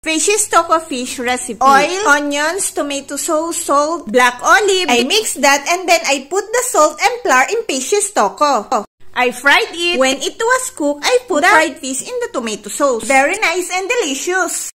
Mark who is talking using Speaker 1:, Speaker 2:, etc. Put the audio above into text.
Speaker 1: Pesce Stocco fish recipe. Oil, onions, tomato sauce, salt, black olive. I mix that and then I put the salt and flour in Pesce Stocco. I fried it. When it was cooked, I put the fried fish in the tomato sauce. Very nice and delicious.